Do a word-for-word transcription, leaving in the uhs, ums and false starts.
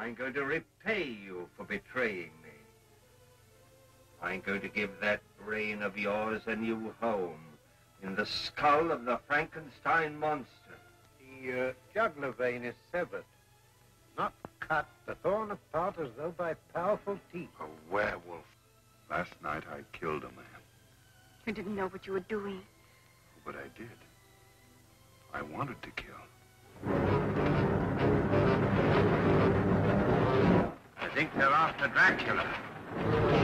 I'm going to repay you for betraying me. I'm going to give that brain of yours a new home in the skull of the Frankenstein monster. The uh, jugular vein is severed. Not cut, but torn apart as though by powerful teeth. A werewolf. Last night I killed a man. You didn't know what you were doing. But I did. I wanted to kill. I think they're after Dracula.